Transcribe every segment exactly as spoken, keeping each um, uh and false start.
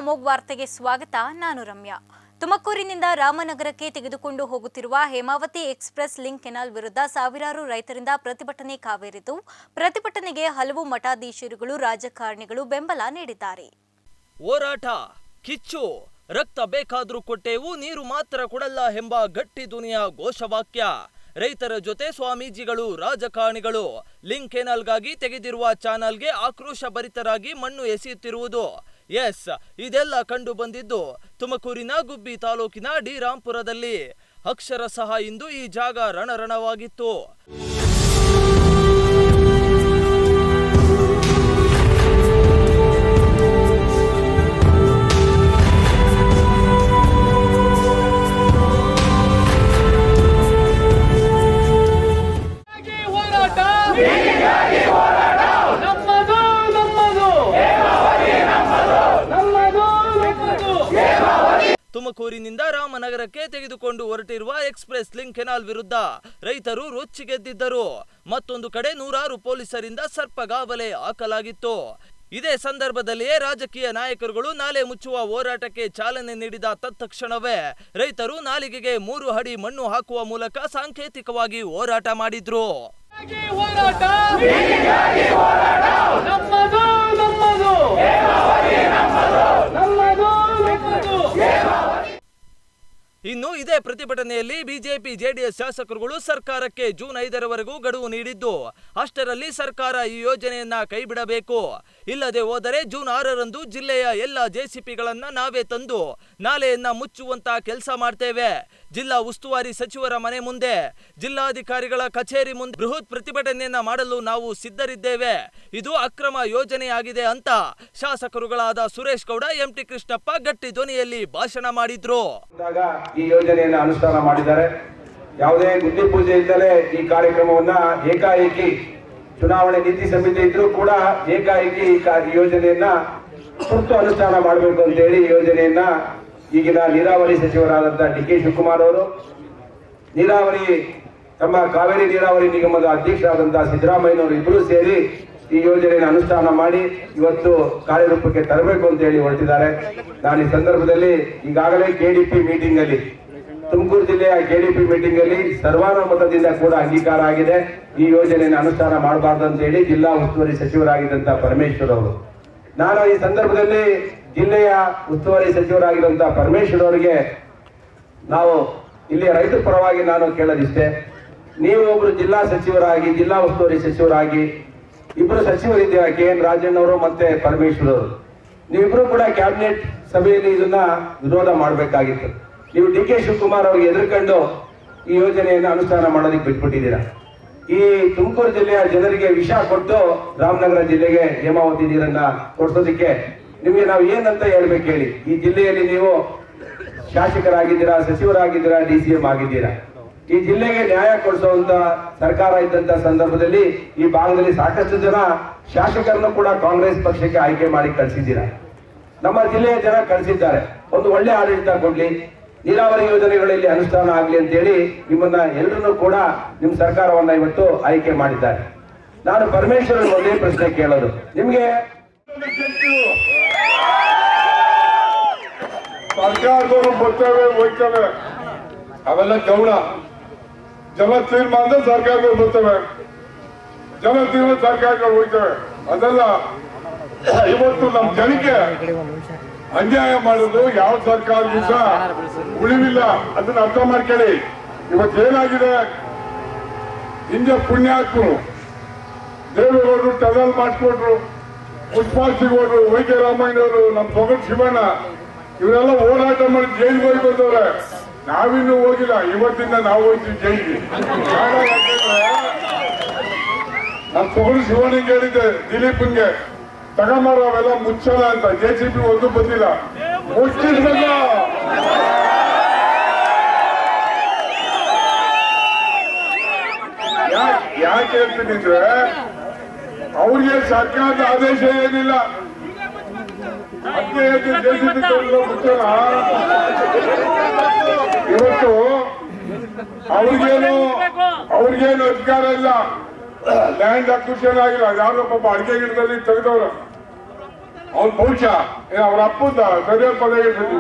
ಅಮೋಘ್ ವಾರ್ತೆಗೆ ಸ್ವಾಗತ. ನಾನು ರಮ್ಯಾ. ತುಮಕೂರಿನಿಂದ ರಾಮನಗರಕ್ಕೆ ತೆಗೆದುಕೊಂಡು ಹೋಗುತ್ತಿರುವ ಹೇಮಾವತಿ ಎಕ್ಸ್‌ಪ್ರೆಸ್ ಲಿಂಕ್ ಕೆನಾಲ್ ವಿರುದ್ಧ ಸಾವಿರಾರು ರೈತರಿಂದ ಪ್ರತಿಭಟನೆ ಕಾವೇರಿತು. ಪ್ರತಿಭಟನೆಗೆ ಹಲವು ಮಠಾಧೀಶರುಗಳು, ರಾಜಕಾರಣಿಗಳು ಬೆಂಬಲ ನೀಡಿದ್ದಾರೆ. ಹೋರಾಟ ಕಿಚ್ಚು, ರಕ್ತ ಬೇಕಾದ್ರೂ ಕೊಟ್ಟೆವು, ನೀರು ಮಾತ್ರ ಕೊಡಲ್ಲ ಎಂಬ ಗಟ್ಟಿ ಧ್ವನಿಯ ಘೋಷವಾಕ್ಯ. ರೈತರ ಜೊತೆ ಸ್ವಾಮೀಜಿಗಳು, ರಾಜಕಾರಣಿಗಳು ಲಿಂಕ್ ಕೆನಾಲ್ಗಾಗಿ ತೆಗೆದಿರುವ ಚಾನಲ್ಗೆ ಆಕ್ರೋಶ ಭರಿತರಾಗಿ ಮಣ್ಣು ಎಸೆಯುತ್ತಿರುವುದು. ಎಸ್, ಇದೆಲ್ಲ ಕಂಡು ಬಂದಿದ್ದು ತುಮಕೂರಿನ ಗುಬ್ಬಿ ತಾಲೂಕಿನ ಡಿ ರಾಂಪುರದಲ್ಲಿ. ಅಕ್ಷರಶಃ ಇಂದು ಈ ಜಾಗ ರಣರಣವಾಗಿತ್ತು. ತುಮಕೂರಿನಿಂದ ರಾಮನಗರಕ್ಕೆ ತೆಗೆದುಕೊಂಡು ಹೊರಟಿರುವ ಎಕ್ಸ್‌ಪ್ರೆಸ್ ಲಿಂಕ್ ಕೆನಾಲ್ ವಿರುದ್ಧ ರೈತರು ರೊಚ್ಚಿಗೆದ್ದಿದ್ದರು. ಮತ್ತೊಂದು ಕಡೆ ನೂರಾರು ಪೊಲೀಸರಿಂದ ಸರ್ಪಗಾವಲೆ ಹಾಕಲಾಗಿತ್ತು. ಇದೇ ಸಂದರ್ಭದಲ್ಲಿಯೇ ರಾಜಕೀಯ ನಾಯಕರುಗಳು ನಾಲೆ ಮುಚ್ಚುವ ಹೋರಾಟಕ್ಕೆ ಚಾಲನೆ ನೀಡಿದ ತತ್ಕ್ಷಣವೇ ರೈತರು ನಾಲಿಗೆಗೆ ಮೂರು ಅಡಿ ಮಣ್ಣು ಹಾಕುವ ಮೂಲಕ ಸಾಂಕೇತಿಕವಾಗಿ ಹೋರಾಟ ಮಾಡಿದ್ರು. ಇನ್ನು ಇದೇ ಪ್ರತಿಭಟನೆಯಲ್ಲಿ ಬಿಜೆಪಿ ಜೆಡಿಎಸ್ ಶಾಸಕರುಗಳು ಸರ್ಕಾರಕ್ಕೆ ಜೂನ್ ಐದರವರೆಗೂ ಗಡುವು ನೀಡಿದ್ದು, ಅಷ್ಟರಲ್ಲಿ ಸರ್ಕಾರ ಈ ಯೋಜನೆಯನ್ನ ಕೈಬಿಡಬೇಕು. ಇಲ್ಲದೆ ಹೋದರೆ ಜೂನ್ ಆರರಂದು ಜಿಲ್ಲೆಯ ಎಲ್ಲ ಜೆಸಿಪಿಗಳನ್ನ ನಾವೇ ತಂದು ನಾಲೆಯನ್ನ ಮುಚ್ಚುವಂತ ಕೆಲಸ ಮಾಡ್ತೇವೆ. ಜಿಲ್ಲಾ ಉಸ್ತುವಾರಿ ಸಚಿವರ ಮನೆ ಮುಂದೆ, ಜಿಲ್ಲಾಧಿಕಾರಿಗಳ ಕಚೇರಿ ಮುಂದೆ ಬೃಹತ್ ಪ್ರತಿಭಟನೆಯನ್ನ ಮಾಡಲು ನಾವು ಸಿದ್ಧರಿದ್ದೇವೆ. ಇದು ಅಕ್ರಮ ಯೋಜನೆಯಾಗಿದೆ ಅಂತ ಶಾಸಕರುಗಳಾದ ಸುರೇಶ್ ಗೌಡ, ಎಂಟಿ ಕೃಷ್ಣಪ್ಪ ಗಟ್ಟಿ ಧ್ವನಿಯಲ್ಲಿ ಭಾಷಣ ಮಾಡಿದ್ರು. ಈ ಯೋಜನೆಯನ್ನು ಅನುಷ್ಠಾನ ಮಾಡಿದ್ದಾರೆ. ಯಾವುದೇ ಗುದ್ದಿ ಪೂಜೆ ಇದ್ದರೆ ಈ ಕಾರ್ಯಕ್ರಮವನ್ನ ಏಕಾಏಕಿ, ಚುನಾವಣೆ ನೀತಿ ಸಮಿತಿ ಇದ್ರೂ ಕೂಡ ಏಕಾಏಕಿ ಈ ಯೋಜನೆಯನ್ನ ತುರ್ತು ಅನುಷ್ಠಾನ ಮಾಡಬೇಕು ಅಂತ ಹೇಳಿ ಈ ಯೋಜನೆಯನ್ನ ಈಗಿನ ನೀರಾವರಿ ಸಚಿವರಾದಂತಹ ಡಿ ಕೆ ಶಿವಕುಮಾರ್ ಅವರು, ನೀರಾವರಿ ತಮ್ಮ ಕಾವೇರಿ ನೀರಾವರಿ ನಿಗಮದ ಅಧ್ಯಕ್ಷರಾದಂತಹ ಸಿದ್ದರಾಮಯ್ಯನವರು ಇಬ್ಬರು ಸೇರಿ ಈ ಯೋಜನೆಯನ್ನು ಅನುಷ್ಠಾನ ಮಾಡಿ ಇವತ್ತು ಕಾರ್ಯರೂಪಕ್ಕೆ ತರಬೇಕು ಅಂತ ಹೇಳಿ ಹೊರಟಿದ್ದಾರೆ. ನಾನು ಈ ಸಂದರ್ಭದಲ್ಲಿ ಈಗಾಗಲೇ ಕೆಡಿಪಿ ಮೀಟಿಂಗ್ ಅಲ್ಲಿ, ತುಮಕೂರು ಜಿಲ್ಲೆಯ ಕೆಡಿಪಿ ಮೀಟಿಂಗ್ ಅಲ್ಲಿ ಸರ್ವಾನುಮತದಿಂದ ಕೂಡ ಅಂಗೀಕಾರ ಆಗಿದೆ. ಈ ಯೋಜನೆಯನ್ನು ಅನುಷ್ಠಾನ ಮಾಡಬಾರ್ದು ಅಂತ ಹೇಳಿ ಜಿಲ್ಲಾ ಉಸ್ತುವಾರಿ ಸಚಿವರಾಗಿದ್ದಂತಹ ಪರಮೇಶ್ವರ್ ಅವರು, ನಾನು ಈ ಸಂದರ್ಭದಲ್ಲಿ ಜಿಲ್ಲೆಯ ಉಸ್ತುವಾರಿ ಸಚಿವರಾಗಿರುವಂತಹ ಪರಮೇಶ್ವರ್ ಅವರಿಗೆ ನಾವು ಇಲ್ಲಿ ರೈತರ ಪರವಾಗಿ ನಾನು ಕೇಳೋದಿಷ್ಟೇ, ನೀವು ಒಬ್ರು ಜಿಲ್ಲಾ ಸಚಿವರಾಗಿ, ಜಿಲ್ಲಾ ಉಸ್ತುವಾರಿ ಸಚಿವರಾಗಿ ಇಬ್ರು ಸಚಿವರಿದ್ದೀರಾ, ಕೆ ಎನ್ ರಾಜಣ್ಣವರು ಮತ್ತೆ ಪರಮೇಶ್ವರ್ ಅವರು, ನೀವಿಬ್ರು ಕೂಡ ಕ್ಯಾಬಿನೆಟ್ ಸಭೆಯಲ್ಲಿ ಇದನ್ನ ವಿರೋಧ ಮಾಡಬೇಕಾಗಿತ್ತು. ನೀವು ಡಿ ಕೆ ಶಿವಕುಮಾರ್ ಅವ್ರಿಗೆ ಎದುರ್ಕೊಂಡು ಈ ಯೋಜನೆಯನ್ನು ಅನುಷ್ಠಾನ ಮಾಡೋದಕ್ಕೆ ಬಿಟ್ಬಿಟ್ಟಿದ್ದೀರಾ. ಈ ತುಮಕೂರು ಜಿಲ್ಲೆಯ ಜನರಿಗೆ ವಿಷ ಕೊಟ್ಟು ರಾಮನಗರ ಜಿಲ್ಲೆಗೆ ಹೇಮಾವತಿ ನೀರನ್ನ ಕೊಡ್ಸೋದಕ್ಕೆ ನಿಮ್ಗೆ ನಾವು ಏನಂತ ಹೇಳ್ಬೇಕು ಹೇಳಿ. ಈ ಜಿಲ್ಲೆಯಲ್ಲಿ ನೀವು ಶಾಸಕರಾಗಿದ್ದೀರಾ, ಸಚಿವರಾಗಿದ್ದೀರಾ, ಡಿ ಸಿ ಎಂ ಆಗಿದ್ದೀರಾ. ಈ ಜಿಲ್ಲೆಗೆ ನ್ಯಾಯ ಕೊಡಿಸುವಂತ ಸರ್ಕಾರ ಇದ್ದಂತ ಸಂದರ್ಭದಲ್ಲಿ ಈ ಭಾಗದಲ್ಲಿ ಸಾಕಷ್ಟು ಜನ ಶಾಸಕರನ್ನು ಕೂಡ ಕಾಂಗ್ರೆಸ್ ಪಕ್ಷಕ್ಕೆ ಆಯ್ಕೆ ಮಾಡಿ ಕಳಿಸಿದ್ದೀರಾ. ನಮ್ಮ ಜಿಲ್ಲೆಯ ಜನ ಕಳಿಸಿದ್ದಾರೆ. ಒಂದು ಒಳ್ಳೆ ಆಡಳಿತ ಕೊಡ್ಲಿ, ನೀರಾವರಿ ಯೋಜನೆಗಳಲ್ಲಿ ಅನುಷ್ಠಾನ ಆಗ್ಲಿ ಅಂತ ಹೇಳಿ ನಿಮ್ಮನ್ನ ಎಲ್ಲರನ್ನೂ ಕೂಡ ನಿಮ್ಮ ಸರ್ಕಾರವನ್ನ ಇವತ್ತು ಆಯ್ಕೆ ಮಾಡಿದ್ದಾರೆ. ನಾನು ಪರಮೇಶ್ವರ್ ಒಂದೇ ಪ್ರಶ್ನೆ ಕೇಳೋದು, ನಿಮ್ಗೆ ಸರ್ಕಾರದವರು ಬರ್ತವೆ ಹೋಗ್ತವೆ, ಅವೆಲ್ಲ ಗೌಡ ಜನ ತೀರ್ಮಾನ ಸರ್ಕಾರಗಳು ಬರ್ತವೆ, ಜನ ತೀರ್ಮಾನ ಸರ್ಕಾರಗಳು ಹೋಗ್ತವೆ. ಅದೆಲ್ಲ ಇವತ್ತು ನಮ್ಮ ಜನಕ್ಕೆ ಅನ್ಯಾಯ ಮಾಡೋದು ಯಾವ ಸರ್ಕಾರಕ್ಕೂ ಸಹ ಉಳಿವಿಲ್ಲ. ಅದನ್ನ ಅರ್ಥ ಮಾಡ್ಕೊಳ್ಳಿ. ಇವತ್ತೇನಾಗಿದೆ, ಹಿಂದೆ ಪುಣ್ಯಾತ್ಮರು ದೇವೇಗೌಡರು ಟನಲ್ ಮಾಡಿಸ್ಕೊಟ್ರು, ಪುಷ್ಪಾಲ್ ಸಿಗೋರು, ವೈ ಕೆ ರಾಮಯ್ಯನವರು, ನಮ್ಮ ತೊಗಟ್ ಶಿವಣ್ಣ, ಇವರೆಲ್ಲ ಹೋರಾಟ ಮಾಡಿ ಜೈಲಿಗೆ ಹೋಗಿ ಬಂದವ್ರೆ. ನಾವಿನ್ನೂ ಹೋಗಿಲ್ಲ, ಇವತ್ತಿಂದ ನಾವು ಹೋಗ್ತೀವಿ ಜೈಲಿಗೆ. ನಾನು ತೊಗಟ್ ಶಿವಣ್ಣಗೆ ಹೇಳಿದ್ದೆ, ದಿಲೀಪ್ಗೆ ತಗೊಂಬಾರ ಅವೆಲ್ಲ ಮುಚ್ಚಲ್ಲ ಅಂತ. ಜೆ ಸಿ ಬಿ ಒಂದು ಬಂದಿಲ್ಲ, ಮುಚ್ಚಿದ್ರಲ್ಲ. ಯಾಕೆ ಹೇಳ್ತೀನಿ ಅಂದ್ರೆ ಅವ್ರಿಗೆ ಸರ್ಕಾರದ ಆದೇಶ ಏನಿಲ್ಲ. ಅದಕ್ಕೆ ಜೆ ಸಿ ಬಿ ಮುಚ್ಚಲ್ಲ. ಇವತ್ತು ಅವ್ರಿಗೇನು ಅವ್ರಿಗೇನು ಅಧಿಕಾರ ಇಲ್ಲ, ಲ್ಯಾಂಡ್ ಅಕ್ವಿಷನ್ ಆಗಿಲ್ಲ. ಯಾರೋ ಪಾಪ ಅಡಿಕೆ ಗಿಡದಲ್ಲಿ ತೆಗೆದವ್ರು ಅವ್ನ ಬಹುಶಃ ಅವ್ರ ಅಪ್ಪಂದ ಸರಿಯಾದ ಪದ ಹೇಳ್ತಿದ್ವಿ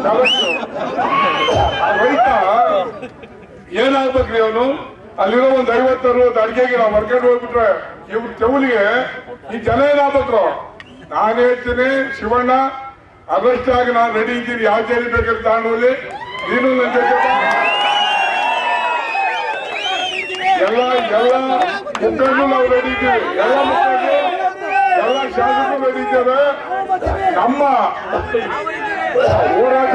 ರೈತ ಏನಾಗ್ಬೇಕ್ರಿ ಅವನು ಅಲ್ಲಿರೋ ಒಂದ್ ಐವತ್ತು ಅರವತ್ತು ಅಡಿಗೆಗೆ ನಾವು ವರ್ಕೊಂಡು ಹೋಗ್ಬಿಟ್ರೆ ಇವ್ರ ಚೌಲಿಗೆ ಈ ಜನ ಏನಾಗ್ಬೇಕ್ರು. ನಾನು ಹೇಳ್ತೀನಿ ಶಿವಣ್ಣ ಅರೆಸ್ಟ್ ಆಗಿ ನಾನು ರೆಡಿ ಇದ್ದೀನಿ, ಯಾವ ಜೈಲಿ ಬೇಕಾದ್ರೆ ತಾಂಡೋಲಿ ನೀನು ನನ್ನ ಜೊತೆ ಎಲ್ಲ ಎಲ್ಲ ಮುಖಂಡು ನಾವು ರೆಡಿ ಇದ್ದೀವಿ, ಎಲ್ಲ ಮುಖಂಡು ಎಲ್ಲ ಶಾಸಕರು ರೆಡಿ ಇದ್ದೇವೆ. ನಮ್ಮ ಹೋರಾಟ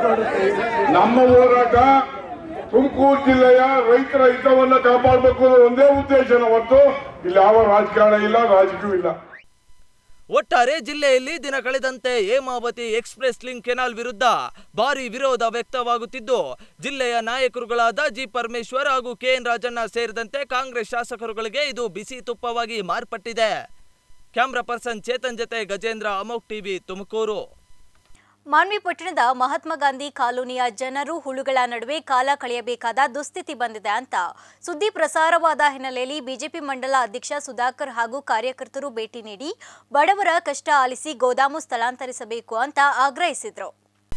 ನಮ್ಮ ಹೋರಾಟ ತುಮಕೂರು ಜಿಲ್ಲೆಯ ರೈತರ ಹಿತವನ್ನ ಕಾಪಾಡಬೇಕು ಅನ್ನೋ ಒಂದೇ ಉದ್ದೇಶನ ಹೊರತು ಇಲ್ಲಿ ಯಾವ ರಾಜಕಾರಣ ಇಲ್ಲ, ರಾಜಕೀಯ ಇಲ್ಲ. ಒಟ್ಟಾರೆ ಜಿಲ್ಲೆಯಲ್ಲಿ ದಿನ ಕಳೆದಂತೆ ಹೇಮಾವತಿ ಎಕ್ಸ್ಪ್ರೆಸ್ ಲಿಂಕ್ ಕೆನಾಲ್ ವಿರುದ್ಧ ಭಾರಿ ವಿರೋಧ ವ್ಯಕ್ತವಾಗುತ್ತಿದ್ದು, ಜಿಲ್ಲೆಯ ನಾಯಕರುಗಳಾದ ಜಿ ಪರಮೇಶ್ವರ್ ಹಾಗೂ ಕೆ ಎನ್ ರಾಜಣ್ಣ ಸೇರಿದಂತೆ ಕಾಂಗ್ರೆಸ್ ಶಾಸಕರುಗಳಿಗೆ ಇದು ಬಿಸಿ ತುಪ್ಪವಾಗಿ ಮಾರ್ಪಟ್ಟಿದೆ. ಕ್ಯಾಮ್ರಾ ಪರ್ಸನ್ ಚೇತನ್ ಜತೆ ಗಜೇಂದ್ರ, ಅಮೋಕ್ ಟಿವಿ, ತುಮಕೂರು. ಮಾನ್ವಿ ಪಟ್ಟಣದ ಮಹಾತ್ಮ ಗಾಂಧಿ ಕಾಲೋನಿಯ ಜನರು ಹುಳುಗಳ ನಡುವೆ ಕಾಲ ಕಳೆಯಬೇಕಾದ ದುಸ್ಥಿತಿ ಬಂದಿದೆ ಅಂತ ಸುದ್ದಿ ಪ್ರಸಾರವಾದ ಹಿನ್ನೆಲೆಯಲ್ಲಿ ಬಿಜೆಪಿ ಮಂಡಲ ಅಧ್ಯಕ್ಷ ಸುಧಾಕರ್ ಹಾಗೂ ಕಾರ್ಯಕರ್ತರು ಭೇಟಿ ನೀಡಿ ಬಡವರ ಕಷ್ಟ ಆಲಿಸಿ ಗೋದಾಮು ಸ್ಥಳಾಂತರಿಸಬೇಕು ಅಂತ ಆಗ್ರಹಿಸಿದರು.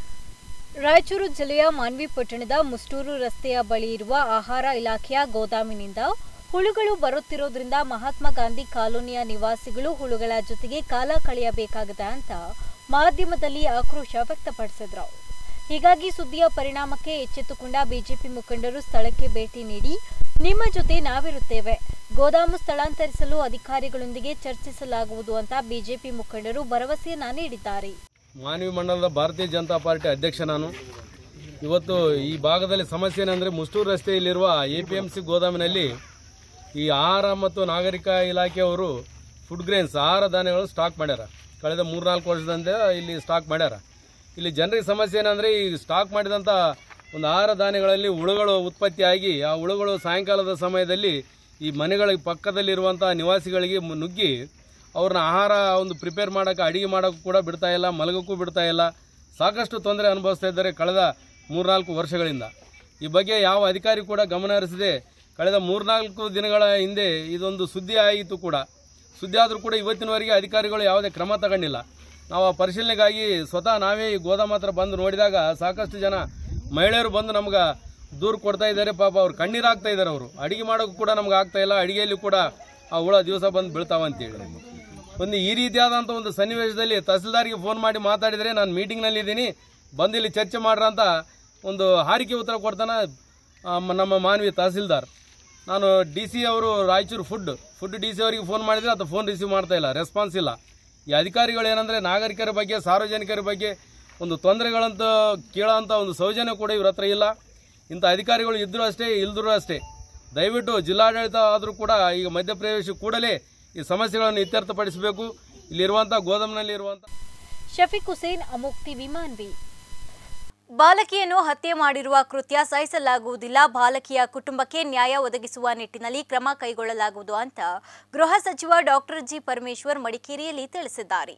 ರಾಯಚೂರು ಜಿಲ್ಲೆಯ ಮಾನ್ವಿ ಪಟ್ಟಣದ ಮುಸ್ಟೂರು ರಸ್ತೆಯ ಬಳಿ ಇರುವ ಆಹಾರ ಇಲಾಖೆಯ ಗೋದಾಮಿನಿಂದ ಹುಳುಗಳು ಬರುತ್ತಿರೋದ್ರಿಂದ ಮಹಾತ್ಮ ಗಾಂಧಿ ಕಾಲೋನಿಯ ನಿವಾಸಿಗಳು ಹುಳುಗಳ ಜೊತೆಗೆ ಕಾಲ ಕಳೆಯಬೇಕಾಗಿದೆ ಅಂತ ಮಾಧ್ಯಮದಲ್ಲಿ ಆಕ್ರೋಶ ವ್ಯಕ್ತಪಡಿಸಿದ್ರು. ಹೀಗಾಗಿ ಸುದ್ದಿಯ ಪರಿಣಾಮಕ್ಕೆ ಎಚ್ಚೆತ್ತುಕೊಂಡ ಬಿಜೆಪಿ ಮುಖಂಡರು ಸ್ಥಳಕ್ಕೆ ಭೇಟಿ ನೀಡಿ ನಿಮ್ಮ ಜೊತೆ ನಾವಿರುತ್ತೇವೆ, ಗೋದಾಮು ಸ್ಥಳಾಂತರಿಸಲು ಅಧಿಕಾರಿಗಳೊಂದಿಗೆ ಚರ್ಚಿಸಲಾಗುವುದು ಅಂತ ಬಿಜೆಪಿ ಮುಖಂಡರು ಭರವಸೆಯನ್ನ ನೀಡಿದ್ದಾರೆ. ಮಾನ್ವಿ ಮಂಡಲದ ಭಾರತೀಯ ಜನತಾ ಪಾರ್ಟಿ ಅಧ್ಯಕ್ಷ ನಾನು. ಇವತ್ತು ಈ ಭಾಗದಲ್ಲಿ ಸಮಸ್ಯೆ ಏನಂದರೆ ಮುಸ್ಟೂರು ರಸ್ತೆಯಲ್ಲಿರುವ ಎ ಪಿ ಎಂ ಸಿ ಗೋದಾಮಿನಲ್ಲಿ ಈ ಆಹಾರ ಮತ್ತು ನಾಗರಿಕ ಇಲಾಖೆಯವರು ಫುಡ್ ಗ್ರೇನ್ಸ್ ಆಹಾರ ಧಾನ್ಯಗಳು ಸ್ಟಾಕ್ ಮಾಡ್ಯಾರ. ಕಳೆದ ಮೂರ್ನಾಲ್ಕು ವರ್ಷದಿಂದ ಇಲ್ಲಿ ಸ್ಟಾಕ್ ಮಾಡ್ಯಾರ. ಇಲ್ಲಿ ಜನರಿಗೆ ಸಮಸ್ಯೆ ಏನಂದರೆ ಈ ಸ್ಟಾಕ್ ಮಾಡಿದಂಥ ಒಂದು ಆಹಾರ ಧಾನ್ಯಗಳಲ್ಲಿ ಹುಳುಗಳು ಉತ್ಪತ್ತಿಯಾಗಿ ಆ ಹುಳುಗಳು ಸಾಯಂಕಾಲದ ಸಮಯದಲ್ಲಿ ಈ ಮನೆಗಳ ಪಕ್ಕದಲ್ಲಿರುವಂಥ ನಿವಾಸಿಗಳಿಗೆ ನುಗ್ಗಿ ಅವ್ರನ್ನ ಆಹಾರ ಒಂದು ಪ್ರಿಪೇರ್ ಮಾಡೋಕ್ಕೆ, ಅಡುಗೆ ಮಾಡೋಕ್ಕೂ ಕೂಡ ಬಿಡ್ತಾ ಇಲ್ಲ, ಮಲಗೋಕ್ಕೂ ಬಿಡ್ತಾ ಇಲ್ಲ. ಸಾಕಷ್ಟು ತೊಂದರೆ ಅನುಭವಿಸ್ತಾ ಇದ್ದಾರೆ ಕಳೆದ ಮೂರ್ನಾಲ್ಕು ವರ್ಷಗಳಿಂದ. ಈ ಬಗ್ಗೆ ಯಾವ ಅಧಿಕಾರಿ ಕೂಡ ಗಮನ ಹರಿಸದೆ ಕಳೆದ ಮೂರ್ನಾಲ್ಕು ದಿನಗಳ ಹಿಂದೆ ಇದೊಂದು ಸುದ್ದಿ ಆಯಿತು ಕೂಡ. ಸುದ್ದಿ ಆದರೂ ಕೂಡ ಇವತ್ತಿನವರೆಗೆ ಅಧಿಕಾರಿಗಳು ಯಾವುದೇ ಕ್ರಮ ತಗೊಂಡಿಲ್ಲ. ನಾವು ಆ ಪರಿಶೀಲನೆಗಾಗಿ ಸ್ವತಃ ನಾವೇ ಈ ಗೋದಾಮ ಹತ್ರ ಬಂದು ನೋಡಿದಾಗ ಸಾಕಷ್ಟು ಜನ ಮಹಿಳೆಯರು ಬಂದು ನಮ್ಗೆ ದೂರು ಕೊಡ್ತಾ ಇದ್ದಾರೆ. ಪಾಪ ಅವ್ರು ಕಣ್ಣೀರು ಹಾಕ್ತಾ ಇದ್ದಾರೆ. ಅವರು ಅಡುಗೆ ಮಾಡೋಕ್ಕೂ ಕೂಡ ನಮ್ಗೆ ಆಗ್ತಾ ಇಲ್ಲ, ಅಡುಗೆಯಲ್ಲಿ ಕೂಡ ಆ ಹುಳ ದಿವಸ ಬಂದು ಬೀಳ್ತಾವಂತೇಳಿ ಒಂದು ಈ ರೀತಿಯಾದಂಥ ಒಂದು ಸನ್ನಿವೇಶದಲ್ಲಿ ತಹಸೀಲ್ದಾರ್ಗೆ ಫೋನ್ ಮಾಡಿ ಮಾತಾಡಿದರೆ ನಾನು ಮೀಟಿಂಗ್ನಲ್ಲಿ ಇದ್ದೀನಿ, ಬಂದು ಇಲ್ಲಿ ಚರ್ಚೆ ಮಾಡ್ರ ಅಂತ ಒಂದು ಹಾರಿಕೆ ಉತ್ತರ ಕೊಡ್ತಾನೆ ನಮ್ಮ ಮಾನ್ವಿ ತಹಸೀಲ್ದಾರ್. ನಾನು ಡಿ ಸಿ ಅವರು Raichur food food D C ಅವರಿಗೆ ಫೋನ್ ಮಾಡಿದರೆ ಅದು ಫೋನ್ ರಿಸೀವ್ ಮಾಡ್ತಾ ಇಲ್ಲ, ರೆಸ್ಪಾನ್ಸ್ ಇಲ್ಲ. ಈ ಅಧಿಕಾರಿಗಳು ಏನಂದರೆ ನಾಗರಿಕರ ಬಗ್ಗೆ, ಸಾರ್ವಜನಿಕರ ಬಗ್ಗೆ ಒಂದು ತೊಂದರೆಗಳಂತ ಕೇಳೋಂಥ ಒಂದು ಸೌಜನ್ಯ ಕೂಡ ಇವ್ರ ಹತ್ರ ಇಲ್ಲ. ಇಂಥ ಅಧಿಕಾರಿಗಳು ಇದ್ದರೂ ಅಷ್ಟೇ, ಇಲ್ದರೂ ಅಷ್ಟೇ. ದಯವಿಟ್ಟು ಜಿಲ್ಲಾಡಳಿತ ಆದರೂ ಕೂಡ ಈಗ ಮಧ್ಯಪ್ರವೇಶ ಕೂಡಲೇ ಈ ಸಮಸ್ಯೆಗಳನ್ನು ಇತ್ಯರ್ಥಪಡಿಸಬೇಕು. ಇಲ್ಲಿರುವಂಥ ಗೋದಾಮಿನಲ್ಲಿ ಇರುವಂಥ ಶಫೀಕ್ ಹುಸೇನ್, ಅಮೋಕ್ ಟಿವಿ, ಮಾನ್ವಿ. ಬಾಲಕಿಯನ್ನು ಹತ್ಯೆ ಮಾಡಿರುವ ಕೃತ್ಯ ಸಹಿಸಲಾಗುವುದಿಲ್ಲ, ಬಾಲಕಿಯ ಕುಟುಂಬಕ್ಕೆ ನ್ಯಾಯ ಒದಗಿಸುವ ನಿಟ್ಟಿನಲ್ಲಿ ಕ್ರಮ ಕೈಗೊಳ್ಳಲಾಗುವುದು ಅಂತ ಗೃಹ ಸಚಿವ ಡಾಕ್ಟರ್ ಜಿ ಪರಮೇಶ್ವರ್ ಮಡಿಕೇರಿಯಲ್ಲಿ ತಿಳಿಸಿದ್ದಾರೆ.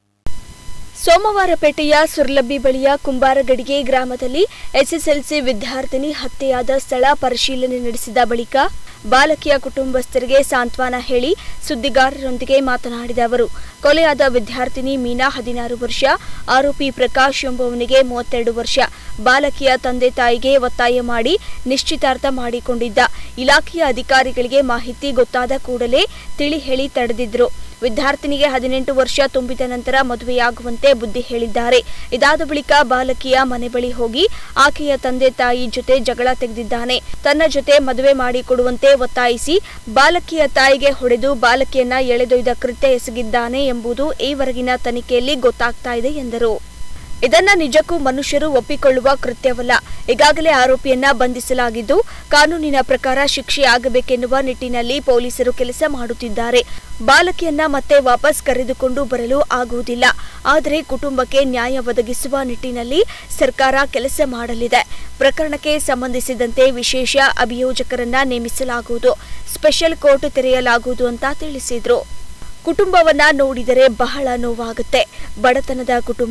ಸೋಮವಾರಪೇಟೆಯ ಸುರ್ಲಬ್ಬಿ ಬಳಿಯ ಕುಂಬಾರಗಡಿಗೆ ಗ್ರಾಮದಲ್ಲಿ ಎಸ್ಎಸ್ಎಲ್ಸಿ ವಿದ್ಯಾರ್ಥಿನಿ ಹತ್ಯೆಯಾದ ಸ್ಥಳ ಪರಿಶೀಲನೆ ನಡೆಸಿದ ಬಳಿಕ ಬಾಲಕಿಯ ಕುಟುಂಬಸ್ಥರಿಗೆ ಸಾಂತ್ವನ ಹೇಳಿ ಸುದ್ದಿಗಾರರೊಂದಿಗೆ ಮಾತನಾಡಿದ ಅವರು, ಕೊಲೆಯಾದ ವಿದ್ಯಾರ್ಥಿನಿ ಮೀನಾ ಹದಿನಾರು ವರ್ಷ, ಆರೋಪಿ ಪ್ರಕಾಶ್ ಎಂಬುವನಿಗೆ ಮೂವತ್ತೆರಡು ವರ್ಷ. ಬಾಲಕಿಯ ತಂದೆ ತಾಯಿಗೆ ಒತ್ತಾಯ ಮಾಡಿ ನಿಶ್ಚಿತಾರ್ಥ ಮಾಡಿಕೊಂಡಿದ್ದ. ಇಲಾಖೆಯ ಅಧಿಕಾರಿಗಳಿಗೆ ಮಾಹಿತಿ ಗೊತ್ತಾದ ಕೂಡಲೇ ತಿಳಿ ಹೇಳಿ ತಡೆದಿದ್ರು. ವಿದ್ಯಾರ್ಥಿನಿಗೆ ಹದಿನೆಂಟು ವರ್ಷ ತುಂಬಿದ ನಂತರ ಮದುವೆಯಾಗುವಂತೆ ಬುದ್ಧಿ ಹೇಳಿದ್ದಾರೆ. ಇದಾದ ಬಳಿಕ ಬಾಲಕಿಯ ಮನೆ ಬಳಿ ಹೋಗಿ ಆಕೆಯ ತಂದೆ ತಾಯಿ ಜೊತೆ ಜಗಳ ತೆಗೆದಿದ್ದಾನೆ. ತನ್ನ ಜೊತೆ ಮದುವೆ ಮಾಡಿಕೊಡುವಂತೆ ಒತ್ತಾಯಿಸಿ ಬಾಲಕಿಯ ತಾಯಿಗೆ ಹೊಡೆದು ಬಾಲಕಿಯನ್ನ ಎಳೆದೊಯ್ದ ಕೃತ್ಯ ಎಸಗಿದ್ದಾನೆ ಎಂಬುದು ಈವರೆಗಿನ ತನಿಖೆಯಲ್ಲಿ ಗೊತ್ತಾಗ್ತಾ ಇದೆ ಎಂದರು. ಇದನ್ನ ನಿಜಕ್ಕೂ ಮನುಷ್ಯರು ಒಪ್ಪಿಕೊಳ್ಳುವ ಕೃತ್ಯವಲ್ಲ. ಈಗಾಗಲೇ ಆರೋಪಿಯನ್ನ ಬಂಧಿಸಲಾಗಿದ್ದು ಕಾನೂನಿನ ಪ್ರಕಾರ ಶಿಕ್ಷೆ ಆಗಬೇಕೆನ್ನುವ ನಿಟ್ಟಿನಲ್ಲಿ ಪೊಲೀಸರು ಕೆಲಸ ಮಾಡುತ್ತಿದ್ದಾರೆ. ಬಾಲಕಿಯನ್ನ ಮತ್ತೆ ವಾಪಸ್ ಕರೆದುಕೊಂಡು ಬರಲು ಆಗುವುದಿಲ್ಲ. ಆದರೆ ಕುಟುಂಬಕ್ಕೆ ನ್ಯಾಯ ಒದಗಿಸುವ ನಿಟ್ಟಿನಲ್ಲಿ ಸರ್ಕಾರ ಕೆಲಸ ಮಾಡಲಿದೆ. ಪ್ರಕರಣಕ್ಕೆ ಸಂಬಂಧಿಸಿದಂತೆ ವಿಶೇಷ ಅಭಿಯೋಜಕರನ್ನ ನೇಮಿಸಲಾಗುವುದು, ಸ್ಪೆಷಲ್ ಕೋರ್ಟ್ ತೆರೆಯಲಾಗುವುದು ಅಂತ ತಿಳಿಸಿದ್ರು. ಕುಟುಂಬವನ್ನ ನೋಡಿದರೆ ಬಹಳ ನೋವಾಗುತ್ತೆ. ಬಡತನದ ಕುಟುಂಬ,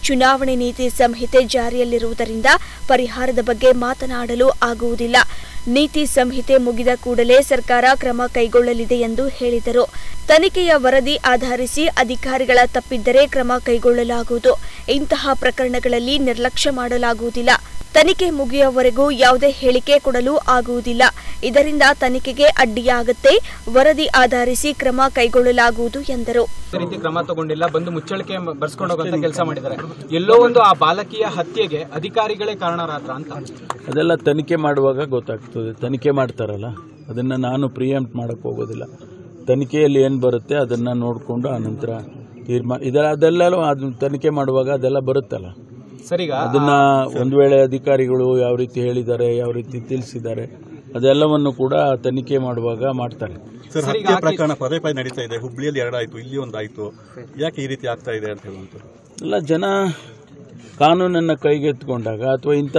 ಚುನಾವಣೆ ನೀತಿ ಸಂಹಿತೆ ಜಾರಿಯಲ್ಲಿರುವುದರಿಂದ ಪರಿಹಾರದ ಬಗ್ಗೆ ಮಾತನಾಡಲು ಆಗುವುದಿಲ್ಲ. ನೀತಿ ಸಂಹಿತೆ ಮುಗಿದ ಕೂಡಲೇ ಸರ್ಕಾರ ಕ್ರಮ ಕೈಗೊಳ್ಳಲಿದೆ ಎಂದು ಹೇಳಿದರು. ತನಿಖೆಯ ವರದಿ ಆಧರಿಸಿ ಅಧಿಕಾರಿಗಳ ತಪ್ಪಿದ್ದರೆ ಕ್ರಮ ಕೈಗೊಳ್ಳಲಾಗುವುದು. ಇಂತಹ ಪ್ರಕರಣಗಳಲ್ಲಿ ನಿರ್ಲಕ್ಷ್ಯ ಮಾಡಲಾಗುವುದಿಲ್ಲ. ತನಿಖೆ ಮುಗಿಯುವವರೆಗೂ ಯಾವುದೇ ಹೇಳಿಕೆ ಕೊಡಲು ಆಗುವುದಿಲ್ಲ. ಇದರಿಂದ ತನಿಖೆಗೆ ಅಡ್ಡಿಯಾಗುತ್ತೆ. ವರದಿ ಆಧರಿಸಿ ಕ್ರಮ ಕೈಗೊಳ್ಳಲಾಗುವುದು ಎಂದರು. ರೀತಿ ಕ್ರಮ ತಗೊಂಡಿಲ್ಲ, ಬಂದು ಮುಚ್ಚಳಿಕೆ ಬರ್ಸ್ಕೊಂಡು ಹೋಗುವಂತ ಕೆಲಸ ಮಾಡಿದ್ದಾರೆ. ಎಲ್ಲೋ ಒಂದು ಆ ಬಾಲಕಿಯ ಹತ್ಯೆಗೆ ಅಧಿಕಾರಿಗಳೇ ಕಾರಣರಾದ್ರ ಅಂತ ಅದೆಲ್ಲ ತನಿಖೆ ಮಾಡುವಾಗ ಗೊತ್ತಾಗ್ತದೆ. ತನಿಖೆ ಮಾಡ್ತಾರಲ್ಲ, ಅದನ್ನ ನಾನು ಪ್ರಿಯಂಪ್ಟ್ ಮಾಡಕ್ ಹೋಗೋದಿಲ್ಲ. ತನಿಖೆಯಲ್ಲಿ ಏನು ಬರುತ್ತೆ ಅದನ್ನ ನೋಡಿಕೊಂಡು ಆನಂತರ ತೀರ್ಮಾನ ಇದೆಲ್ಲ ಅದೆಲ್ಲ ಅದನ್ನ ತನಿಖೆ ಮಾಡುವಾಗ ಅದೆಲ್ಲ ಬರುತ್ತಲ್ಲ. ಸರಿಗ ಅದನ್ನ ಒಂದು ವೇಳೆ ಅಧಿಕಾರಿಗಳು ಯಾವ ರೀತಿ ಹೇಳಿದ್ದಾರೆ, ಯಾವ ರೀತಿ ತಿಳಿಸಿದ್ದಾರೆ, ಅದೆಲ್ಲವನ್ನು ಕೂಡ ತನಿಖೆ ಮಾಡುವಾಗ ಮಾಡ್ತಾರೆ. ಸರ್, ಹತ್ಯೆ ಪ್ರಕರಣ ಪದೇ ಪದೇ ನಡೀತಾ ಇದೆ. ಹುಬ್ಳಿಯಲ್ಲಿ ಎರಡಾಯ್ತು, ಇಲ್ಲಿ ಒಂದಾಯ್ತು. ಯಾಕೆ ಈ ರೀತಿ ಆಗ್ತಾ ಇದೆ ಅಂತ ಹೇಳುವಂಥದ್ದು? ಎಲ್ಲ ಜನ ಕಾನೂನನ್ನು ಕೈಗೆತ್ತಿಕೊಂಡಾಗ ಅಥವಾ ಇಂಥ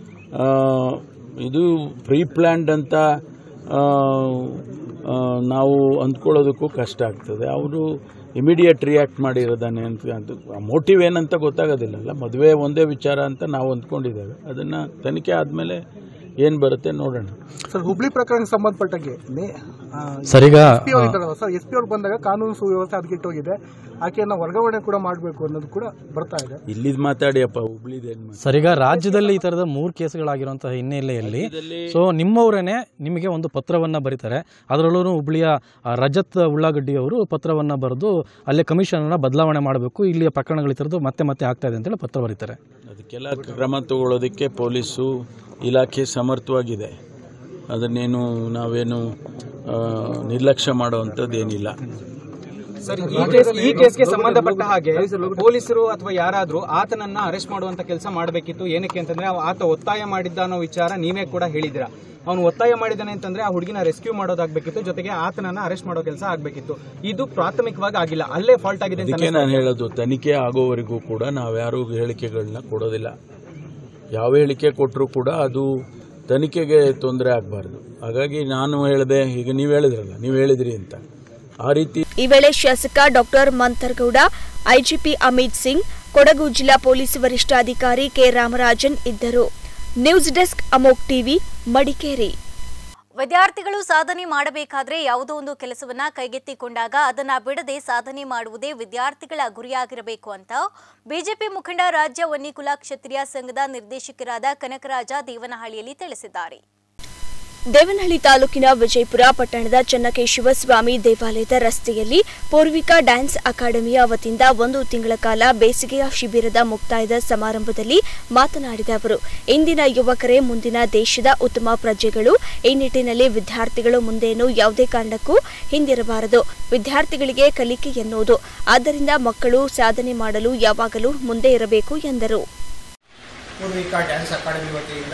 ಇದು ಪ್ರೀ ಪ್ಲ್ಯಾನ್ಡ್ ಅಂತ ನಾವು ಅಂದ್ಕೊಳ್ಳೋದಕ್ಕೂ ಕಷ್ಟ ಆಗ್ತದೆ. ಅವರು ಇಮಿಡಿಯೇಟ್ ರಿಯಾಕ್ಟ್ ಮಾಡಿರೋದಾನೆ ಅಂತ ಅದು ಮೋಟಿವ್ ಏನಂತ ಗೊತ್ತಾಗೋದಿಲ್ಲಲ್ಲ. ಮದುವೆ ಒಂದೇ ವಿಚಾರ ಅಂತ ನಾವು ಅಂದ್ಕೊಂಡಿದ್ದೇವೆ. ಅದನ್ನು ತನಿಖೆ ಆದಮೇಲೆ ಏನು ಬರುತ್ತೆ ನೋಡೋಣ. ಸರ್, ಹುಬ್ಳಿ ಪ್ರಕರಣಕ್ಕೆ ಸಂಬಂಧಪಟ್ಟಂಗೆ ಸರ್ ಈಗ ಸರ್ ಎಸ್ ಪಿ ಅವ್ರು ಬಂದಾಗ ಕಾನೂನು ಸುವ್ಯವಸ್ಥೆ ಹದಗೆಟ್ಟೋಗಿದೆ, ಆಕೆಯನ್ನ ವರ್ಗಾವಣೆ ಕೂಡ ಮಾಡಬೇಕು ಅನ್ನೋದು ಕೂಡ ಬರ್ತಾ ಇದೆ. ಇಲ್ಲಿ ಮಾತಾಡಿಯಪ್ಪ, ಹುಬ್ಳಿದೇನು ಸರ್ ಈಗ ರಾಜ್ಯದಲ್ಲಿ ಈ ತರದ ಮೂರು ಕೇಸ್ಗಳಾಗಿರುವಂತಹ ಹಿನ್ನೆಲೆಯಲ್ಲಿ ಸೊ ನಿಮ್ಮವರೇನೆ ನಿಮಗೆ ಒಂದು ಪತ್ರವನ್ನ ಬರೀತಾರೆ. ಅದರಲ್ಲೂ ಹುಬ್ಳಿಯ ರಜತ್ ಉಳ್ಳಾಗಡ್ಡಿ ಅವರು ಪತ್ರವನ್ನ ಬರೆದು ಅಲ್ಲೇ ಕಮಿಷನ್ ಅನ್ನ ಬದಲಾವಣೆ ಮಾಡಬೇಕು, ಇಲ್ಲಿಯ ಪ್ರಕರಣಗಳು ಈ ತರದ್ದು ಮತ್ತೆ ಮತ್ತೆ ಆಗ್ತಾ ಇದೆ ಅಂತೇಳಿ ಪತ್ರ ಬರೀತಾರೆ. ಅದಕ್ಕೆಲ್ಲ ಕ್ರಮ ತಗೊಳ್ಳೋದಕ್ಕೆ ಪೊಲೀಸು ಇಲಾಖೆ ಸಮರ್ಥವಾಗಿದೆ. ಅದನ್ನೇನು ನಾವೇನು ನಿರ್ಲಕ್ಷ್ಯ ಮಾಡುವಂಥದ್ದು ಏನಿಲ್ಲ. ಸರ್, ಈ ಕೇಸ್ಗೆ ಸಂಬಂಧಪಟ್ಟ ಹಾಗೆ ಪೊಲೀಸರು ಅಥವಾ ಯಾರಾದ್ರೂ ಆತನನ್ನ ಅರೆಸ್ಟ್ ಮಾಡುವಂತ ಕೆಲಸ ಮಾಡಬೇಕಿತ್ತು. ಏನಕ್ಕೆ ಅಂತಂದ್ರೆ ಆತ ಒತ್ತಾಯ ಮಾಡಿದ್ದ ಅನ್ನೋ ವಿಚಾರ ನೀವೇ ಕೂಡ ಹೇಳಿದಿರಾ. ಅವನು ಒತ್ತಾಯ ಮಾಡಿದ್ದಾನೆ ಅಂತಂದ್ರೆ ಆ ಹುಡುಗಿನ ರೆಸ್ಕ್ಯೂ ಮಾಡೋದಾಗಬೇಕಿತ್ತು, ಜೊತೆಗೆ ಆತನನ್ನ ಅರೆಸ್ಟ್ ಮಾಡೋ ಕೆಲಸ ಆಗಬೇಕಿತ್ತು. ಇದು ಪ್ರಾಥಮಿಕವಾಗಿ ಆಗಿಲ್ಲ, ಅಲ್ಲೇ ಫಾಲ್ಟ್ ಆಗಿದೆ. ಅದಕ್ಕೆ ನಾನು ಹೇಳೋದು, ತನಿಖೆ ಆಗೋವರೆಗೂ ಕೂಡ ನಾವ್ಯಾರು ಹೇಳಿಕೆಗಳನ್ನ ಕೊಡೋದಿಲ್ಲ. ಯಾವ ಹೇಳಿಕೆ ಕೊಟ್ಟರೂ ಕೂಡ ಅದು ತನಿಖೆಗೆ ತೊಂದರೆ ಆಗಬಾರ್ದು. ಹಾಗಾಗಿ ನಾನು ಹೇಳಿದೆ, ಈಗ ನೀವು ಹೇಳಿದ್ರಲ್ಲ, ನೀವು ಹೇಳಿದ್ರಿ ಅಂತ ಆ ರೀತಿ. ಈ ವೇಳೆ ಶಾಸಕ ಡಾಕ್ಟರ್ ಮಂಥರ್ಗೌಡ, ಐಜಿಪಿ ಅಮಿತ್ ಸಿಂಗ್, ಕೊಡಗು ಜಿಲ್ಲಾ ಪೊಲೀಸ್ ವರಿಷ್ಠಾಧಿಕಾರಿ ಕೆ ರಾಮರಾಜನ್ ಇದ್ದರು. ನ್ಯೂಸ್ ಡೆಸ್ಕ್, ಅಮೋಕ್ ಟಿವಿ, ಮಡಿಕೇರಿ. ವಿದ್ಯಾರ್ಥಿಗಳು ಸಾಧನೆ ಮಾಡಬೇಕಾದ್ರೆ ಯಾವುದೋ ಒಂದು ಕೆಲಸವನ್ನ ಕೈಗೆತ್ತಿಕೊಂಡಾಗ ಅದನ್ನ ಬಿಡದೆ ಸಾಧನೆ ಮಾಡುವುದೇ ವಿದ್ಯಾರ್ಥಿಗಳ ಗುರಿಯಾಗಿರಬೇಕು ಅಂತ ಬಿಜೆಪಿ ಮುಖಂಡ ರಾಜ್ಯ ವನ್ನಿಕುಲ ಕ್ಷತ್ರಿಯ ಸಂಘದ ನಿರ್ದೇಶಕರಾದ ಕನಕರಾಜ ದೇವನಹಳ್ಳಿಯಲ್ಲಿ ತಿಳಿಸಿದ್ದಾರೆ. ದೇವನಹಳ್ಳಿ ತಾಲೂಕಿನ ವಿಜಯಪುರ ಪಟ್ಟಣದ ಚನ್ನಕೇಶವ ಸ್ವಾಮಿ ದೇವಾಲಯದ ರಸ್ತೆಯಲ್ಲಿ ಪೂರ್ವಿಕಾ ಡ್ಯಾನ್ಸ್ ಅಕಾಡೆಮಿಯ ವತಿಯಿಂದ ಒಂದು ತಿಂಗಳ ಕಾಲ ಬೇಸಿಗೆಯ ಶಿಬಿರದ ಮುಕ್ತಾಯದ ಸಮಾರಂಭದಲ್ಲಿ ಮಾತನಾಡಿದ ಅವರು, ಇಂದಿನ ಯುವಕರೇ ಮುಂದಿನ ದೇಶದ ಉತ್ತಮ ಪ್ರಜೆಗಳು. ಈ ನಿಟ್ಟಿನಲ್ಲಿ ವಿದ್ಯಾರ್ಥಿಗಳು ಮುಂದೇನು ಯಾವುದೇ ಕಾರಣಕ್ಕೂ ಹಿಂದಿರಬಾರದು. ವಿದ್ಯಾರ್ಥಿಗಳಿಗೆ ಕಲಿಕೆ ಎನ್ನುವುದು, ಆದ್ದರಿಂದ ಮಕ್ಕಳು ಸಾಧನೆ ಮಾಡಲು ಯಾವಾಗಲೂ ಮುಂದೆ ಇರಬೇಕು ಎಂದರು. ಪೂರ್ವಿಕಾ ಡ್ಯಾನ್ಸ್ ಅಕಾಡೆಮಿ ವತಿಯಿಂದ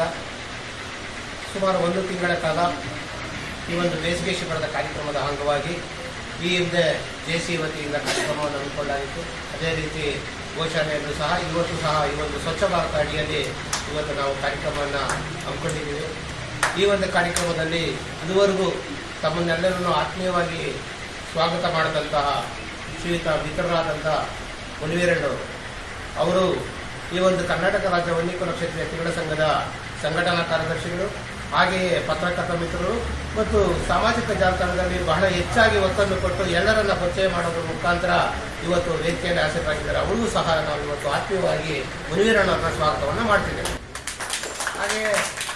ಸುಮಾರು ಒಂದು ತಿಂಗಳ ಕಾಲ ಈ ಒಂದು ಬೇಸಿಗೆ ಶಿಬಿರದ ಕಾರ್ಯಕ್ರಮದ ಅಂಗವಾಗಿ ಈ ಹಿಂದೆ ಜೆ ಸಿ ವತಿಯಿಂದ ಕಾರ್ಯಕ್ರಮವನ್ನು ಹಮ್ಮಿಕೊಳ್ಳಲಾಗಿತ್ತು. ಅದೇ ರೀತಿ ಘೋಷಣೆಯಲ್ಲೂ ಸಹ ಇವತ್ತು ಸಹ ಈ ಒಂದು ಸ್ವಚ್ಛ ಭಾರತ ಅಡಿಯಲ್ಲಿ ಇವತ್ತು ನಾವು ಕಾರ್ಯಕ್ರಮವನ್ನು ಹಮ್ಮಿಕೊಂಡಿದ್ದೀವಿ. ಈ ಒಂದು ಕಾರ್ಯಕ್ರಮದಲ್ಲಿ ಇದುವರೆಗೂ ತಮ್ಮನ್ನೆಲ್ಲರನ್ನು ಆತ್ಮೀಯವಾಗಿ ಸ್ವಾಗತ ಮಾಡಿದಂತಹ ಶ್ರೀಯುತ ಮಿತ್ರರಾದಂಥ ಮುನಿವೀರಣ್ಣವರು ಅವರು ಈ ಒಂದು ಕರ್ನಾಟಕ ರಾಜ್ಯ ವನ್ನಿಕುಲ ಕ್ಷತ್ರಿಯ ಕಿರಣ ಸಂಘದ ಸಂಘಟನಾ ಕಾರ್ಯದರ್ಶಿಗಳು, ಹಾಗೆಯೇ ಪತ್ರಕರ್ತ ಮಿತ್ರರು ಮತ್ತು ಸಾಮಾಜಿಕ ಜಾಲತಾಣದಲ್ಲಿ ಬಹಳ ಹೆಚ್ಚಾಗಿ ಒತ್ತನ್ನು ಕೊಟ್ಟು ಎಲ್ಲರನ್ನ ಪರಿಚಯ ಮಾಡೋದ್ರ ಮುಖಾಂತರ ಇವತ್ತು ವೇದಿಕೆಯಲ್ಲಿ ಆಸಕ್ತರಾಗಿದ್ದಾರೆ. ಅವರಿಗೂ ಸಹ ನಾವು ಇವತ್ತು ಆತ್ಮೀಯವಾಗಿ ಮುನಿವೀರಣ್ಣವರ ಸ್ವಾಗತವನ್ನು ಮಾಡ್ತಿದ್ದೇವೆ. ಹಾಗೆಯೇ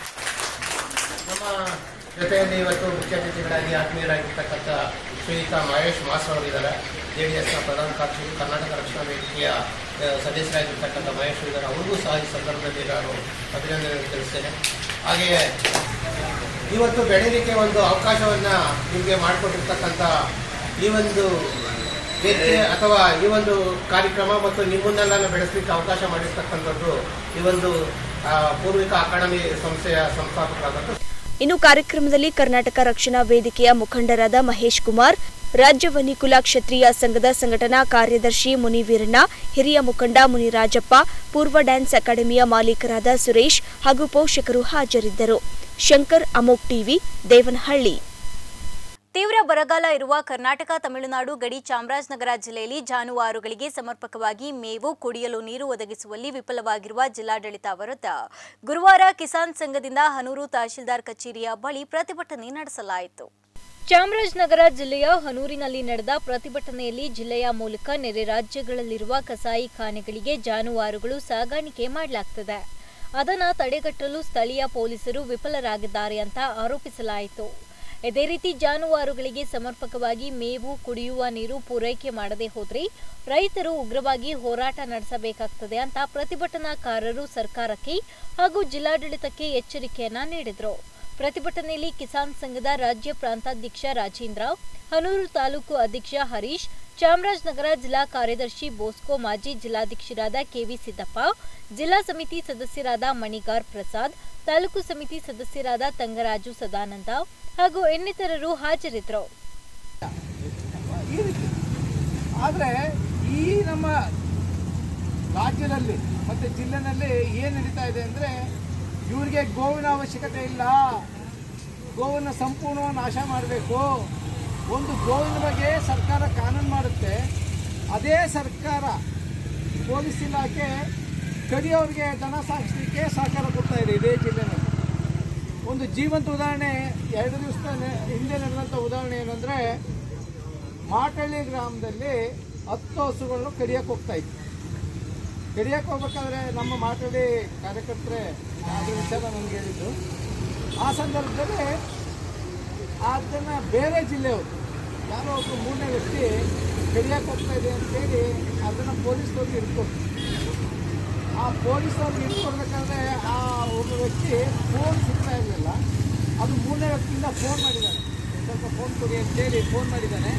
ನಮ್ಮ ಜೊತೆಯಲ್ಲಿ ಇವತ್ತು ಮುಖ್ಯ ಅತಿಥಿಗಳಾಗಿ ಆತ್ಮೀಯರಾಗಿರ್ತಕ್ಕಂಥ ಶ್ರೀಯುತ ಮಹೇಶ್ ಮಾಸ್ ಅವರಿದ್ದಾರೆ. ಜೆ ಡಿ ಎಸ್ನ ಪ್ರಧಾನ ಕಾರ್ಯದರ್ಶಿ, ಕರ್ನಾಟಕ ರಕ್ಷಣಾ ವೇದಿಕೆಯ ಸದಸ್ಯರಾಗಿರ್ತಕ್ಕಂಥ ಮಹೇಶ್ ಇದ್ದಾರೆ. ಅವ್ರಿಗೂ ಸಹ ಈ ಸಂದರ್ಭದಲ್ಲಿ ನಾನು ಅಭಿನಂದನೆ ತಿಳಿಸ್ತೇನೆ. ಹಾಗೆಯೇ ಇವತ್ತು ಬೆಳೀಲಿಕ್ಕೆ ಒಂದು ಅವಕಾಶವನ್ನು ನಿಮಗೆ ಮಾಡಿಕೊಟ್ಟಿರ್ತಕ್ಕಂಥ ಈ ಒಂದು ವೇದಿಕೆ ಅಥವಾ ಈ ಒಂದು ಕಾರ್ಯಕ್ರಮ ಮತ್ತು ನಿಮ್ಮನ್ನೆಲ್ಲ ಬೆಳೆಸಲಿಕ್ಕೆ ಅವಕಾಶ ಮಾಡಿರ್ತಕ್ಕಂಥದ್ದು ಈ ಒಂದು ಪೂರ್ವಿಕಾ ಅಕಾಡೆಮಿ ಸಂಸ್ಥೆಯ ಸಂಸ್ಥಾಪಕರಾದಂಥ. ಇನ್ನು ಕಾರ್ಯಕ್ರಮದಲ್ಲಿ ಕರ್ನಾಟಕ ರಕ್ಷಣಾ ವೇದಿಕೆಯ ಮುಖಂಡರಾದ ಮಹೇಶ್ ಕುಮಾರ್, ರಾಜ್ಯ ವನ್ನಿಕುಲ ಕ್ಷತ್ರಿಯ ಸಂಘದ ಸಂಘಟನಾ ಕಾರ್ಯದರ್ಶಿ ಮುನಿವೀರಣ್ಣ, ಹಿರಿಯ ಮುಖಂಡ ಮುನಿರಾಜಪ್ಪ, ಪೂರ್ವ ಡ್ಯಾನ್ಸ್ ಅಕಾಡೆಮಿಯ ಮಾಲೀಕರಾದ ಸುರೇಶ್ ಹಾಗೂ ಪೋಷಕರು ಹಾಜರಿದ್ದರು. ಶಂಕರ್, ಅಮೋಕ್ ಟಿವಿ, ದೇವನಹಳ್ಳಿ. ತೀವ್ರ ಬರಗಾಲ ಇರುವ ಕರ್ನಾಟಕ ತಮಿಳುನಾಡು ಗಡಿ ಚಾಮರಾಜನಗರ ಜಿಲ್ಲೆಯಲ್ಲಿ ಜಾನುವಾರುಗಳಿಗೆ ಸಮರ್ಪಕವಾಗಿ ಮೇವು ಕುಡಿಯಲು ನೀರು ಒದಗಿಸುವಲ್ಲಿ ವಿಫಲವಾಗಿರುವ ಜಿಲ್ಲಾಡಳಿತ ವಿರುದ್ಧ ಗುರುವಾರ ಕಿಸಾನ್ ಸಂಘದಿಂದ ಹನೂರು ತಹಶೀಲ್ದಾರ್ ಕಚೇರಿಯ ಬಳಿ ಪ್ರತಿಭಟನೆ ನಡೆಸಲಾಯಿತು. ಚಾಮರಾಜನಗರ ಜಿಲ್ಲೆಯ ಹನೂರಿನಲ್ಲಿ ನಡೆದ ಪ್ರತಿಭಟನೆಯಲ್ಲಿ ಜಿಲ್ಲೆಯ ಮೂಲಕ ನೆರೆ ರಾಜ್ಯಗಳಲ್ಲಿರುವ ಕಸಾಯಿ ಖಾನೆಗಳಿಗೆ ಜಾನುವಾರುಗಳು ಸಾಗಾಣಿಕೆ ಮಾಡಲಾಗುತ್ತದೆ. ಅದನ್ನು ತಡೆಗಟ್ಟಲು ಸ್ಥಳೀಯ ಪೊಲೀಸರು ವಿಫಲರಾಗಿದ್ದಾರೆ ಅಂತ ಆರೋಪಿಸಲಾಯಿತು. ಇದೇ ರೀತಿ ಜಾನುವಾರುಗಳಿಗೆ ಸಮರ್ಪಕವಾಗಿ ಮೇವು ಕುಡಿಯುವ ನೀರು ಪೂರೈಕೆ ಮಾಡದೆ ಹೋದರೆ ರೈತರು ಉಗ್ರವಾಗಿ ಹೋರಾಟ ನಡೆಸಬೇಕಾಗುತ್ತದೆ ಅಂತ ಪ್ರತಿಭಟನಾಕಾರರು ಸರ್ಕಾರಕ್ಕೆ ಹಾಗೂ ಜಿಲ್ಲಾಡಳಿತಕ್ಕೆ ಎಚ್ಚರಿಕೆಯನ್ನ ನೀಡಿದರು. ಪ್ರತಿಭಟನೆಯಲ್ಲಿ ಕಿಸಾನ್ ಸಂಘದ ರಾಜ್ಯ ಪ್ರಾಂತಾಧ್ಯಕ್ಷ ರಾಜೇಂದ್ರ, ಹನೂರು ತಾಲೂಕು ಅಧ್ಯಕ್ಷ ಹರೀಶ್, ಚಾಮರಾಜನಗರ ಜಿಲ್ಲಾ ಕಾರ್ಯದರ್ಶಿ ಬೋಸ್ಕೋ, ಮಾಜಿ ಜಿಲ್ಲಾಧ್ಯಕ್ಷರಾದ ಕೆವಿ ಸಿದ್ದಪ್ಪ, ಜಿಲ್ಲಾ ಸಮಿತಿ ಸದಸ್ಯರಾದ ಮಣಿಗಾರ್ ಪ್ರಸಾದ್, ತಾಲೂಕು ಸಮಿತಿ ಸದಸ್ಯರಾದ ತಂಗರಾಜು ಸದಾನಂದ ಹಾಗೂ ಇನ್ನಿತರರು ಹಾಜರಿದ್ದರು. ಆದರೆ ಈ ನಮ್ಮ ರಾಜ್ಯದಲ್ಲಿ ಮತ್ತೆ ಜಿಲ್ಲೆನಲ್ಲಿ ಏನು ನಡೀತಾ ಇದೆ ಅಂದರೆ ಇವರಿಗೆ ಗೋವಿನ ಅವಶ್ಯಕತೆ ಇಲ್ಲ, ಗೋವನ್ನು ಸಂಪೂರ್ಣವಾಗಿ ನಾಶ ಮಾಡಬೇಕು. ಒಂದು ಗೋವಿನ ಬಗ್ಗೆ ಸರ್ಕಾರ ಕಾನೂನು ಮಾಡುತ್ತೆ, ಅದೇ ಸರ್ಕಾರ ಪೊಲೀಸ್ ಇಲಾಖೆ ಕಡಿಯೋರಿಗೆ ದನ ಸಾಗಿಸಲಿಕ್ಕೆ ಸಹಕಾರ ಕೊಡ್ತಾ ಇದೆ ಇದೇ ಜಿಲ್ಲೆನಲ್ಲಿ. ಒಂದು ಜೀವಂತ ಉದಾಹರಣೆ ಎರಡು ದಿವಸದ ಹಿಂದೆ ನಡೆದಂಥ ಉದಾಹರಣೆ ಏನಂದರೆ, ಮಾಟಳ್ಳಿ ಗ್ರಾಮದಲ್ಲಿ ಹತ್ತು ಹಸುಗಳನ್ನು ಕಡಿಯೋಕ್ಕೆ ಹೋಗ್ತಾ ಇತ್ತು. ಕಡಿಯೋಕ್ಕೆ ಹೋಗ್ಬೇಕಾದ್ರೆ ನಮ್ಮ ಮಾಟಳ್ಳಿ ಕಾರ್ಯಕರ್ತರೆ ಅದ್ರ ವಿಚಾರ ನನಗೆ ಹೇಳಿದ್ದು. ಆ ಸಂದರ್ಭದಲ್ಲಿ ಅದನ್ನು ಬೇರೆ ಜಿಲ್ಲೆಯವರು ಯಾರೋ ಒಬ್ಬರು ಮೂರನೇ ವ್ಯಕ್ತಿ ಕಡಿಯೋಕ್ಕೆ ಹೋಗ್ತಾ ಇದೆ ಅಂತೇಳಿ ಅದನ್ನು ಪೊಲೀಸ್ನವ್ರಿಗೆ ಹಿಡ್ಕೊಡ್ತು. ಆ ಪೊಲೀಸ್ನವ್ರಿಗೆ ಹಿಡ್ಕೊಡ್ಬೇಕಾದ್ರೆ ಆ ಒಬ್ಬ ವ್ಯಕ್ತಿ ಫೋನ್ ಸಿಗ್ತಾ ಇರಲಿಲ್ಲ. ಅದು ಮೂರನೇ ವ್ಯಕ್ತಿಯಿಂದ ಫೋನ್ ಮಾಡಿದ್ದಾನೆ, ಸ್ವಲ್ಪ ಫೋನ್ ಕೊಡಿ ಅಂತೇಳಿ ಫೋನ್ ಮಾಡಿದ್ದಾನೆ.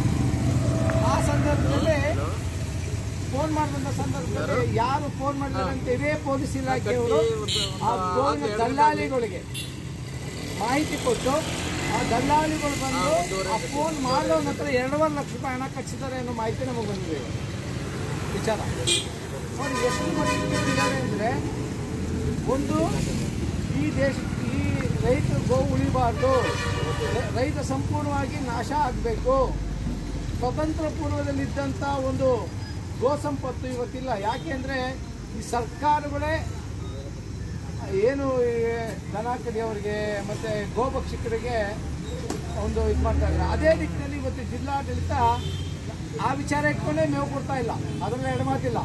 ಆ ಸಂದರ್ಭದಲ್ಲಿ ಫೋನ್ ಮಾಡಿದಂಥ ಸಂದರ್ಭದಲ್ಲಿ ಯಾರು ಫೋನ್ ಮಾಡಿದ್ದಾರೆ ಅಂತ ಇದೇ ಪೊಲೀಸ್ ಇಲಾಖೆಯವರು ಆ ಫೋನ್ ದಲ್ಲಾಳಿಗಳಿಗೆ ಮಾಹಿತಿ ಕೊಟ್ಟು ಆ ದಲ್ಲಾಳಿಗಳು ಬಂದು ಆ ಫೋನ್ ಮಾಡೋ ನಂತರ ಎರಡೂವರೆ ಲಕ್ಷ ರೂಪಾಯಿ ಹಣ ಕಟ್ಟಿಸಿದ್ದಾರೆ ಅನ್ನೋ ಮಾಹಿತಿ ನಮಗೆ ಬಂದಿದೆ. ವಿಚಾರ ನೋಡಿ ಎಷ್ಟು ಮಾಡಿದ್ದಾರೆ ಅಂದರೆ, ಒಂದು ಈ ದೇಶ ಈ ರೈತರು ಗೋ ಉಳಿಬಾರ್ದು, ರೈತ ಸಂಪೂರ್ಣವಾಗಿ ನಾಶ ಆಗಬೇಕು. ಸ್ವತಂತ್ರ ಪೂರ್ವದಲ್ಲಿದ್ದಂಥ ಒಂದು ಗೋ ಸಂಪತ್ತು ಇವತ್ತಿಲ್ಲ. ಯಾಕೆ ಅಂದರೆ ಈ ಸರ್ಕಾರಗಳೇ ಏನು ದನ ಕಡಿಯೋರಿಗೆ ಮತ್ತು ಗೋಭಕ್ಷಕರಿಗೆ ಒಂದು ಇದು ಮಾಡ್ತಾ ಇದ್ದಾರೆ. ಅದೇ ದಿಕ್ಕಿನಲ್ಲಿ ಇವತ್ತು ಜಿಲ್ಲಾಡಳಿತ ಆ ವಿಚಾರ ಇಟ್ಕೊಂಡೇ ಮೇವು ಕೊಡ್ತಾ ಇಲ್ಲ, ಅದರಲ್ಲಿ ಎಡಮಾತಿಲ್ಲ.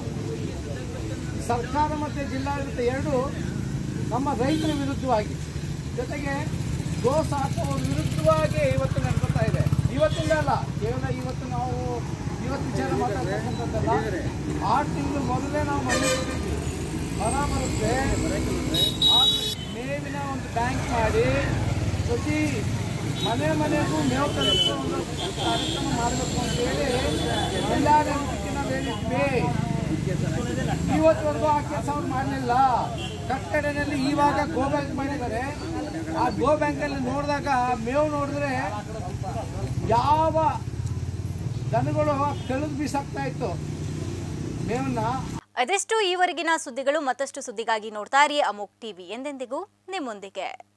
ಸರ್ಕಾರ ಮತ್ತು ಜಿಲ್ಲಾಡಳಿತ ಎರಡು ನಮ್ಮ ರೈತರ ವಿರುದ್ಧವಾಗಿ, ಜೊತೆಗೆ ಗೋ ಸಾಕುವ ವಿರುದ್ಧವಾಗಿ ಇವತ್ತು ನಡ್ಕೊತಾ ಇದೆ. ಇವತ್ತಿಂದ ಅಲ್ಲ, ಕೇವಲ ಇವತ್ತು ನಾವು ಇವತ್ತು ವಿಚಾರ ಮಾತಾಡ್ತಕ್ಕಂಥದ್ದಲ್ಲ. ಆರು ತಿಂಗಳು ಮೊದಲೇ ನಾವು ಮನೆ ಕೊಟ್ಟಿದ್ವಿ, ಹೊರ ಬರುತ್ತೆ. ಆದರೆ ಮೇವಿನ ಒಂದು ಬ್ಯಾಂಕ್ ಮಾಡಿ ಪ್ರತಿ ಮನೆ ಮನೆಗೂ ಮೇವು ತಲುಪುವ ಒಂದು ಕಾರ್ಯಕ್ರಮ ಮಾಡಬೇಕು ಅಂತೇಳಿ ಜಿಲ್ಲಾಡಳಿತಕ್ಕೆ ನಾವು ಹೇಳಿದ್ವಿ. ಇವತ್ತುವರೆಗೂ ಆ ಕೆಲಸ ಅವ್ರು ಮಾಡಲಿಲ್ಲ. ಕಟ್ಟಡದಲ್ಲಿ ಇವಾಗ ಗೋ ಬ್ಯಾಂಕ್ ಮಾಡಿದ್ದಾರೆ. ಆ ಗೋ ಬ್ಯಾಂಕಲ್ಲಿ ನೋಡಿದಾಗ ಮೇವು ನೋಡಿದ್ರೆ ಯಾವ ದನಗಳು ಕಳೆದು ಬೀಸಾಕ್ತಾ ಇತ್ತು ಮೇವನ್ನ. ಅದೆಷ್ಟು ಈವರೆಗಿನ ಸುದ್ದಿಗಳು. ಮತ್ತಷ್ಟು ಸುದ್ದಿಗಾಗಿ ನೋಡ್ತಾ ಇರಿ ಅಮೋಕ್ ಟಿವಿ, ಎಂದೆಂದಿಗೂ ನಿಮ್ಮೊಂದಿಗೆ.